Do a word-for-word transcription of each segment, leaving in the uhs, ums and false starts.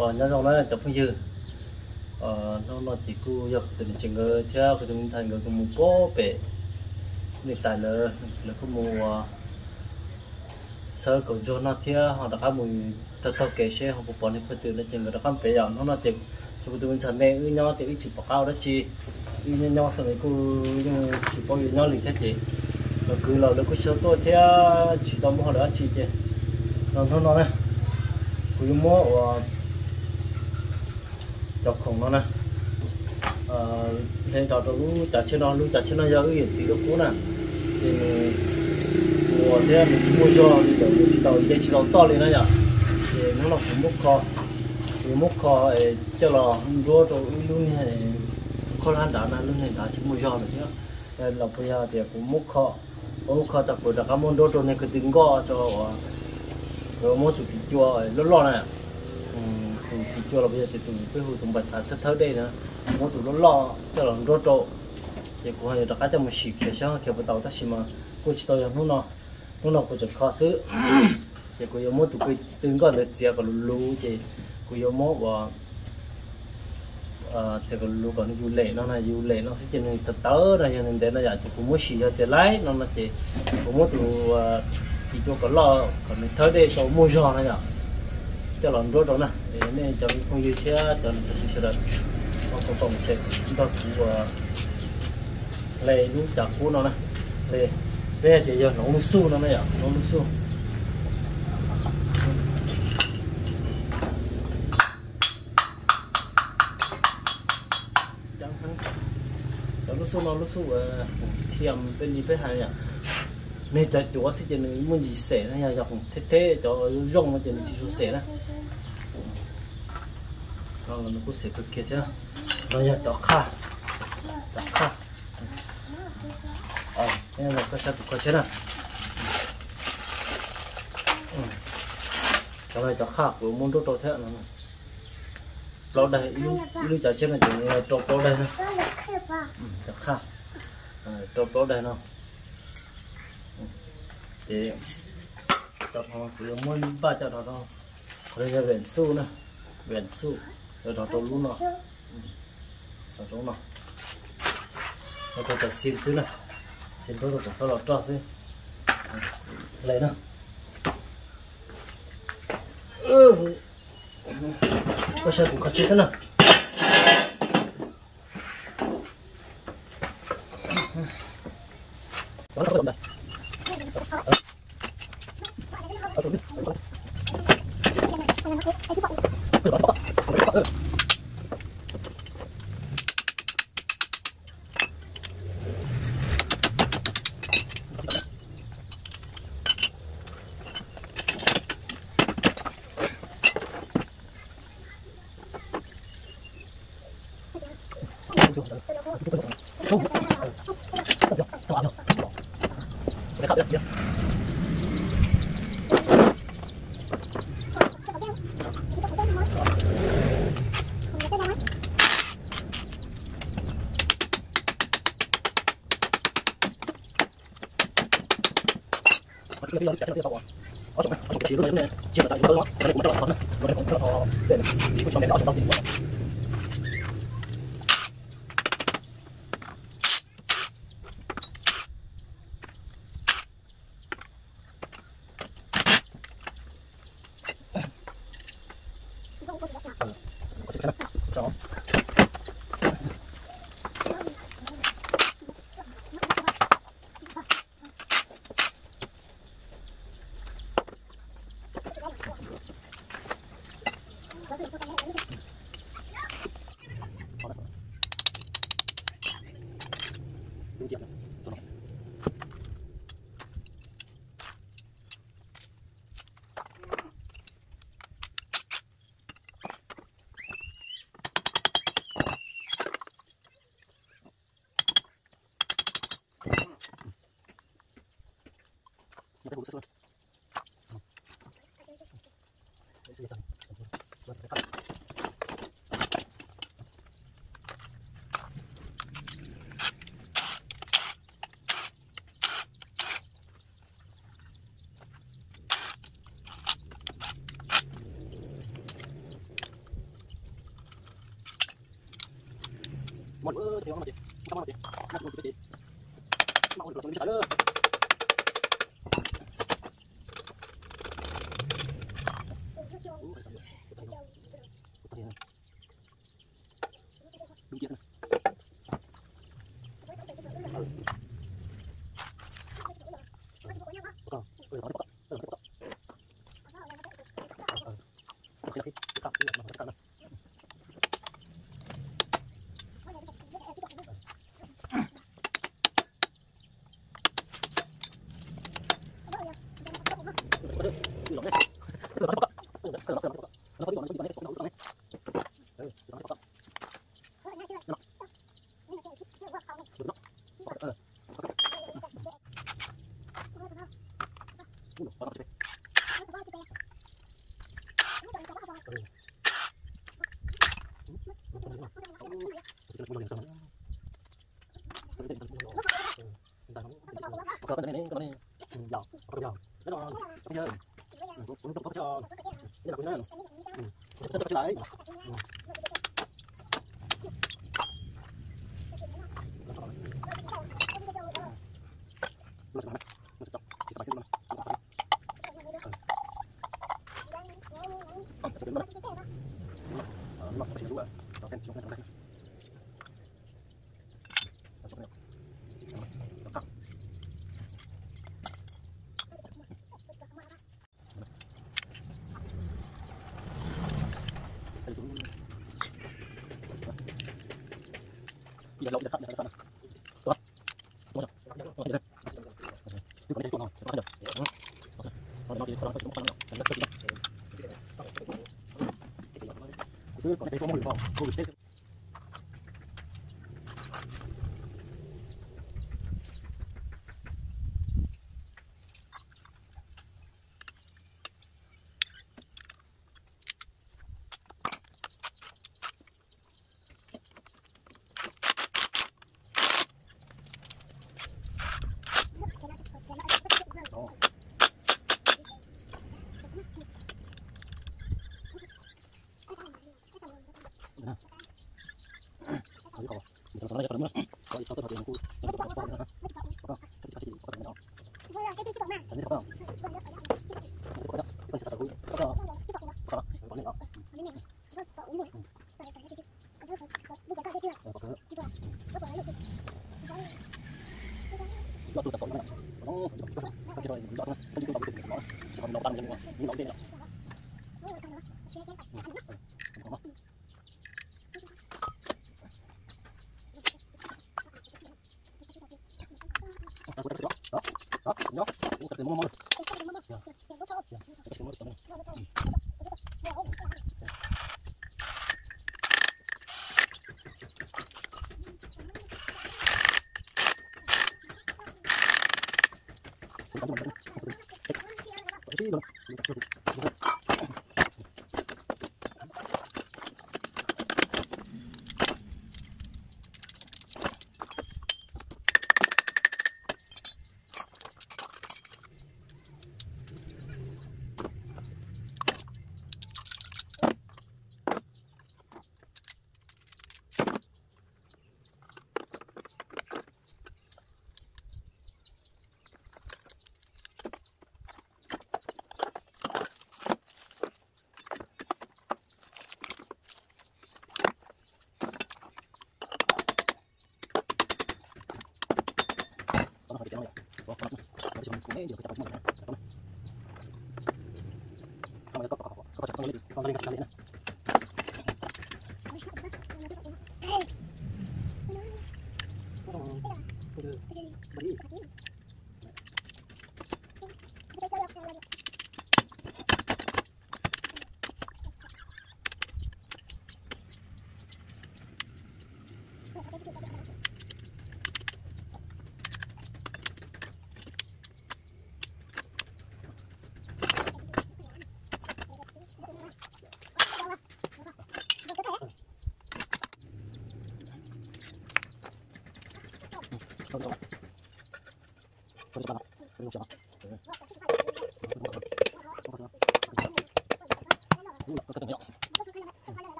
ờ nhớ rằng là tập phong dư ờ nó nó chỉ cứ dọc từ chừng người theo cái mình thành người cũng một bó bể người ta là là có một sơ cầu cho nó theo họ đã có mùi thật thật kể xe họ cũng bỏ đi phân từ nó chừng người đã không phải giờ nó nó chỉ cho tụi mình thành này ư nhau thì chỉ bỏ cao đó chi ư nhau sau này cứ chỉ bỏ nhau liền thế chị rồi cứ là nó cứ sơ tôi theo chỉ tao mua họ đã chi chứ nó nó nó này cứ mua chọc khổng nó nè nên đó tôi lúc trả trên nó lúc trả trên nó do cái gì đó cũ nè thì mùa thế mình mua cho thì đầu đầu dây chỉ đầu to lên đó nhở thì nó là cũng múc kho thì múc kho cho là rùa rồi luôn này kho lan đá này luôn này đá chỉ mua cho được chứ là bây giờ thì cũng múc kho múc kho tập của các món đồ rồi này cứ đứng go cho rồi mua tụi chua lớn lo này thì cho là bây giờ thì tụi cái hồi tụi bạch thật thớ đây nữa muốn tụi nó lo cho là rốt rộ thì cũng hay là cái trong một xịt kiểu sáng kiểu bắt đầu ta xí mà cô chỉ tôi nó nó nó nó cũng chỉ khó xử thì cô yêu muốn tụi cái từng con được chia cái lú thì cô yêu muốn và à thì cái lú còn du lệ nó là du lệ nó sẽ trên thật tớ này nên để nó giả thì cũng muốn xí cho tiền lái nó là thì cũng muốn tụi thì cho cái lo còn thớ đây cho mua giò này nhở cho lần rốt đó nè nên cho không như thế cho nên tôi sẽ được nó có tổng thể chúng ta cũng lấy lúc chặt cũ nó nè lấy về thì giờ nó luôn su nó này ạ nó luôn su chẳng hạn nó luôn su nó luôn su thiềm bên gì bên hàng nhỉ nên cho chúa sẽ trên muốn gì xẻ nó nhà dọc thế thế cho rong nó trên chỉ số xẻ đó rồi nó cũng xẻ cực kỳ thế rồi giờ cho kha cho kha ờ đây là cái sao có chết à cái này cho kha của môn đốt thế nó lâu đây yêu yêu cho chết là chỉ trộn lâu đây thôi cho kha trộn lâu đây nó thì tập họ cứ muốn ba chợ đó thôi đây là biển su nữa biển su rồi đó tôi luôn rồi đó đúng rồi nó có thể xin thứ này xin tôi được sau đó cho thế lấy nữa ừ có sẽ cũng có chuyện thế nào đó là đây cái video trả cho tiêu tàu ở trong này ở chỉ luôn này chưa tại tôi đó cái cũng rất là khó nữa rồi cũng rất là dễ chỉ có cho nên đó cho tao tiền quá cho đủ sức luôn. một bữa thì nó chị trăm mà chị năm một chị mau được rồi nữa đúng chưa cái này cái này dạo cái dạo cái đó bây giờ cũng cũng có cho cái là cái này nó sẽ lại bây giờ lộn được khắp được khắp tốt tốt rồi được chứ còn đây còn không được còn nó thì còn nó còn nó rất tốt cứ còn đây có một điều cô bị chết Hãy subscribe cho kênh Ghiền Mì Gõ để không bỏ lỡ những video hấp dẫn.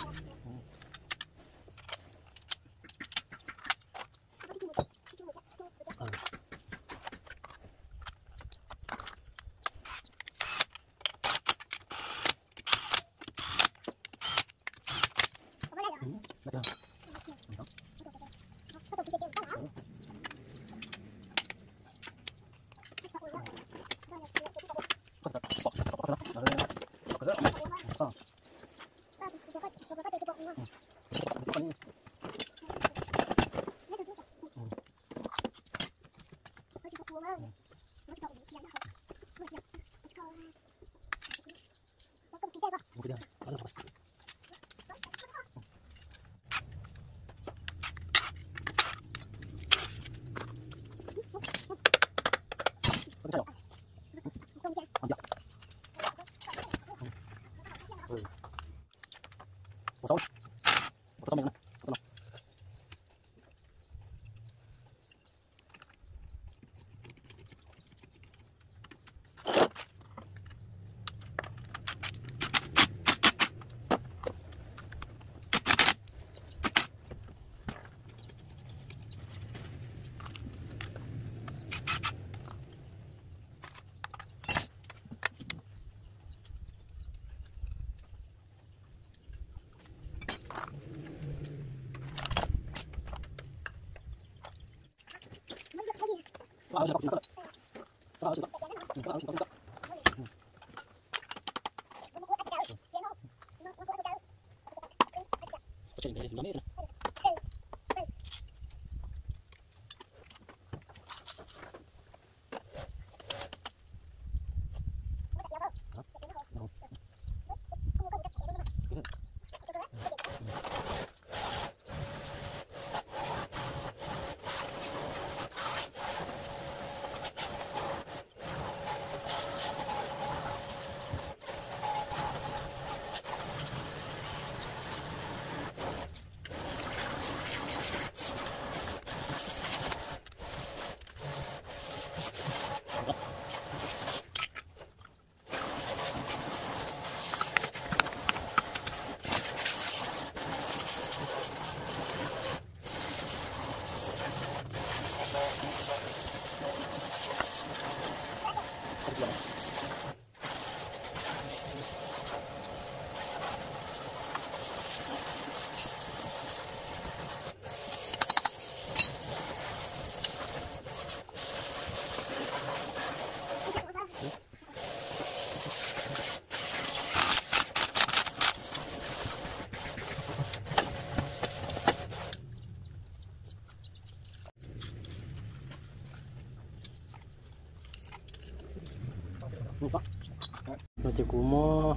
nó chỉ cú mò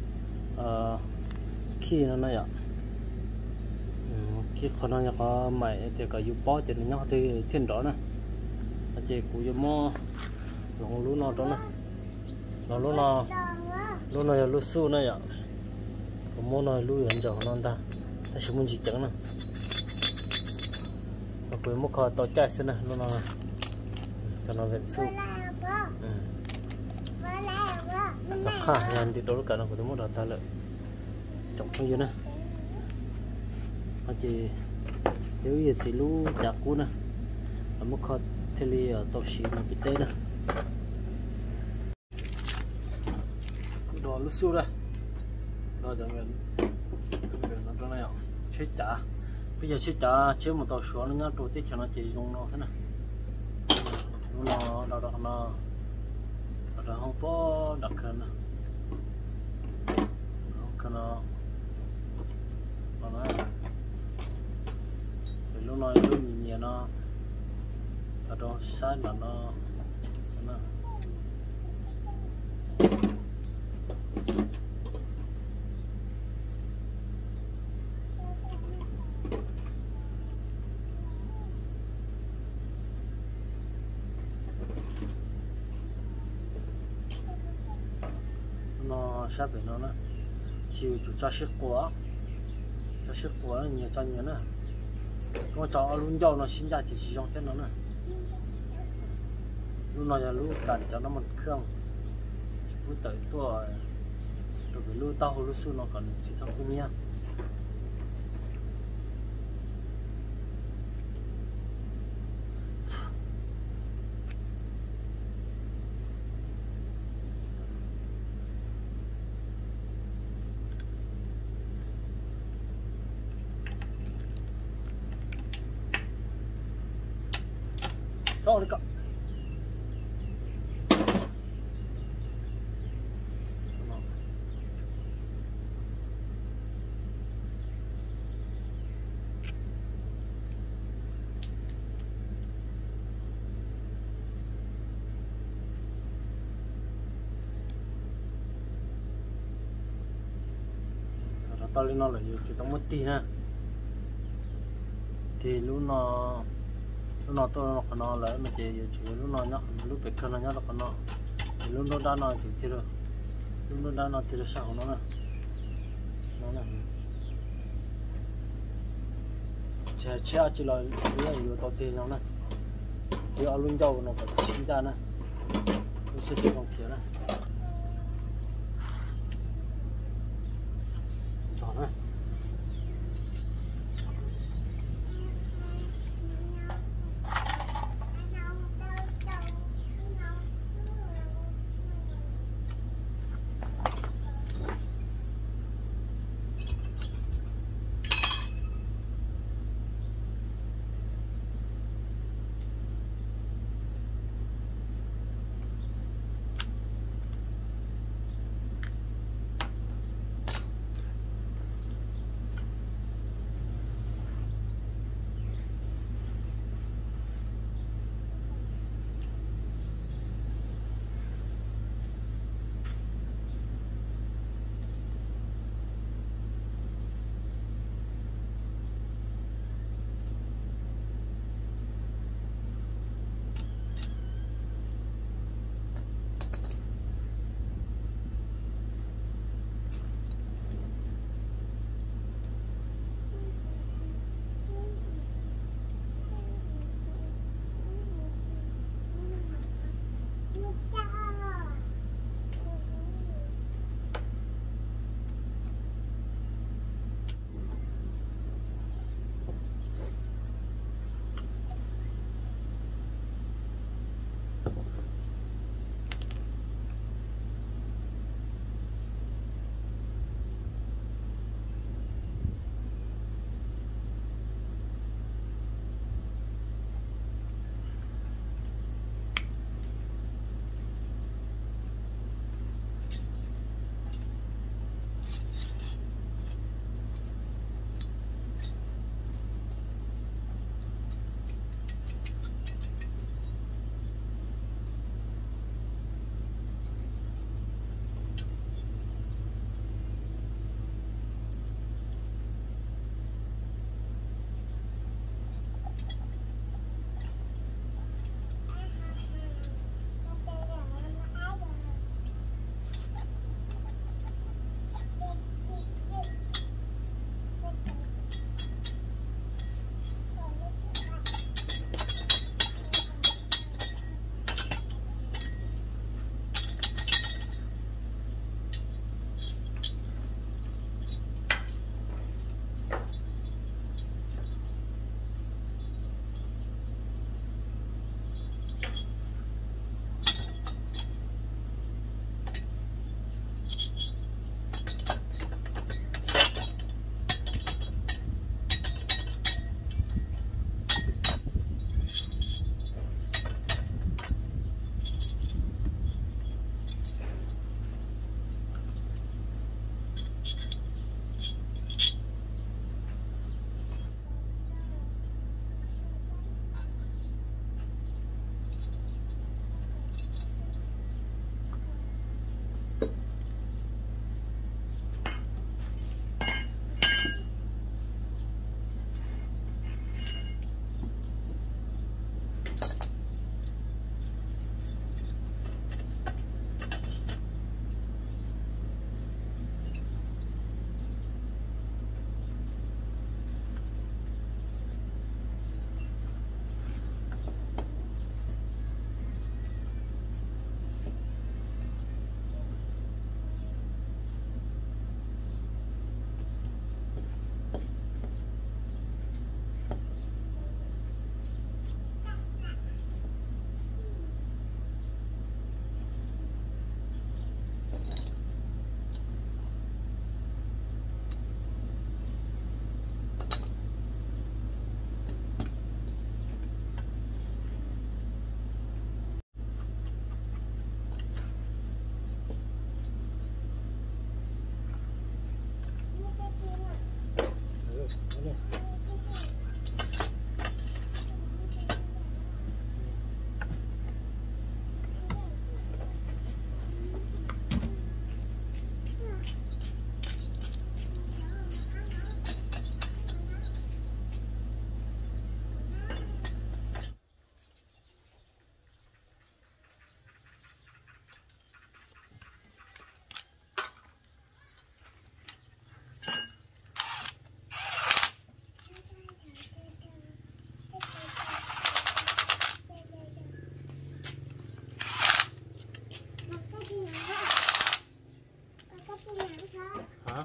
khi nó này ạ khi con nó có mày thì có giúp bó thì nó thì thiên đó nè nó chỉ cú giúp mò lòng lú nó đó nè nó lú nó lú nó lú su này ạ còn mò nó lú hiện giờ nó ta ta chỉ muốn chỉ trắng nè và cuối mò khó to chạy xin nè lú nó cho nó về su ha yang di dulu kan aku temu data le trong cái gì nè anh chị nếu như xí lú chặt cú nè một khó thế li ở tàu xí mà bị tê nè đồ lú su đây đồ chẳng hạn nó cái này chết chả bây giờ chết chả chế một tàu xuống nó nhá đồ tết cho nó chỉ dùng nó thế này nó nó đó nó đó không có đặc hơn nè không nó nó nói thì lúc nói lúc nhìn nhìn nó ở đó sai là nó nó nó sắp đến nó nè chiều chủ cho sức quá cho sức quá nhiều cho nhiều nữa nó cho luôn dầu nó sinh ra thì chỉ trong thế nó nè luôn nói là luôn cần cho nó một khương luôn tới tuổi rồi cái luôn tao luôn su nó còn chỉ trong cái nha to đấy cậu. To lên nó là chỉ tao mất tí ha, thì lúc nó lúc nó tôi nó còn nó lại mà chỉ chỉ lúc nó nhá lúc bị cơn nó nhá nó còn nó thì lúc nó đã nó chỉ thì rồi lúc nó đã nó thì rồi sao nó nè nó nè chè chè chỉ là cái gì tao tiền nó nè thì ở luôn dầu nó phải chín ra nè nó sẽ chỉ còn kia nè đó nè. nữa. Hả?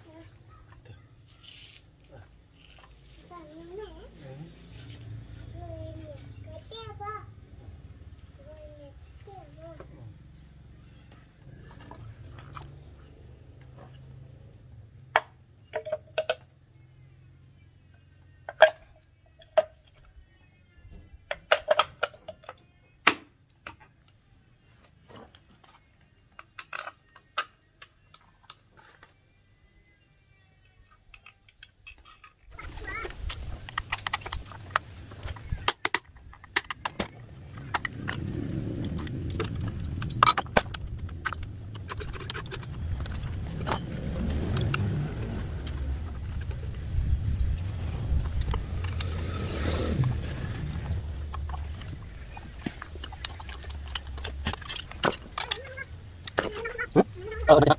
Ờ, được.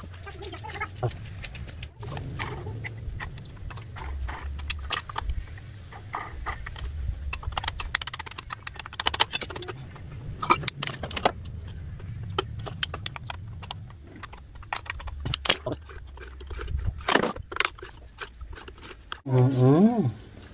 Ừ, ừ.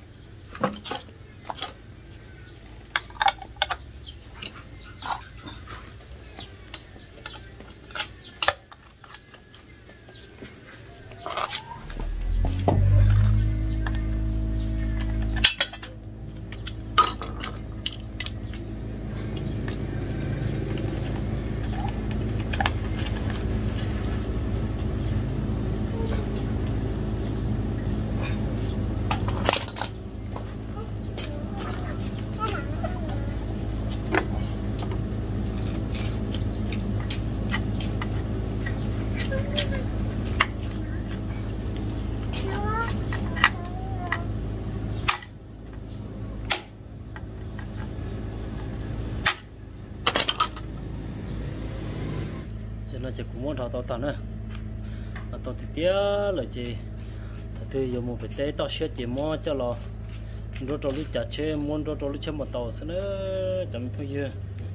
Cho nên chỉ cũng muốn thọ tao tao nữa, tao tao tía là chỉ từ giờ một cái tế tao sẽ chỉ mua cho lo rồi rồi lúc chả chơi muốn rồi rồi lúc chơi một tàu sẽ nữa chẳng bao giờ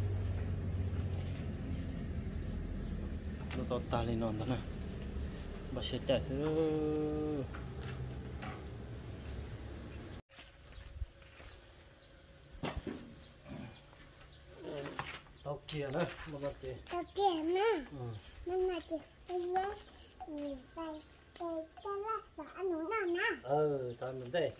rồi tao ta lên non đó nè bà sẽ chạy sẽ tao kia nữa mà nó kia tao kia nữa nên là chị bây giờ nhìn tay tay tay là sợ ăn uống nào nè ờ tao mình đây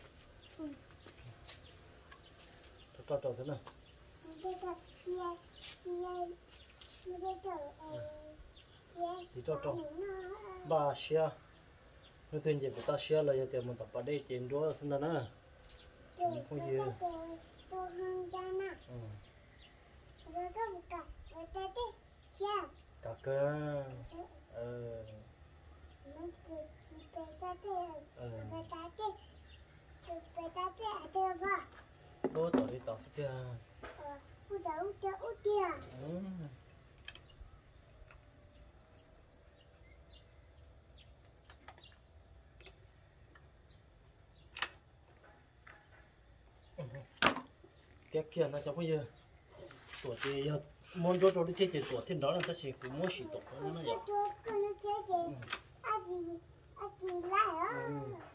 tao tao thế nào bây giờ kia kia bây giờ thì cho cho ba xia nếu tiền gì của ta xia là giờ tiền mình tập ở đây tiền đua xin nè không gì tôi hơn ra nè rồi có một cặp rồi tay đi chào cả cơ ờ mình cứ chỉ tay tay tay tay tay tay tay tay tay tay ba tôi tao đi tao sẽ ờ út đâu út đâu út kia cái kia nó cho bây giờ tuổi thì muốn cho cho đi chơi thì tuổi thì đó là ta sẽ cũng muốn sử dụng nó vậy tôi con nó chơi gì anh gì anh gì lại á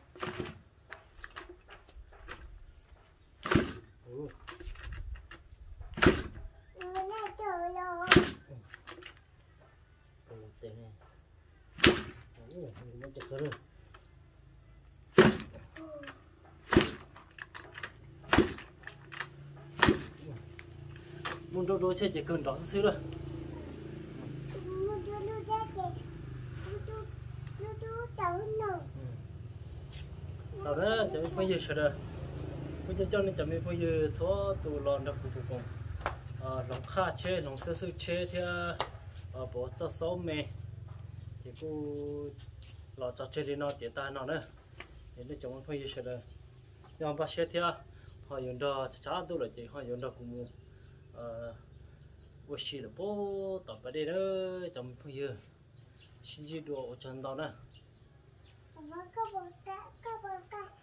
ừ nó chơi rồi ừ tiền này ừ nó chặt rồi muốn đôi đôi chơi chỉ cần đó xíu thôi muốn đôi đôi chơi thì đôi đôi đôi đôi tàu nữa tao đó chả biết bao giờ sợ rồi bây giờ cho nên chả biết bao giờ số tụ lon đó cũng cũng ờ lòng kha chế lòng sơ sơ chế thì ờ bỏ cho sáu mẹ thì cô lọ cho chơi đi nó để ta nó nữa thì nó chẳng bao giờ sợ rồi nhưng mà xe thì họ dùng đó chắc tôi là chỉ họ dùng đó cũng ờ bố xí là bố tập ở đây đó chẳng bao giờ xin gì đồ chân đó nè Mama có bông cá, có bông cá.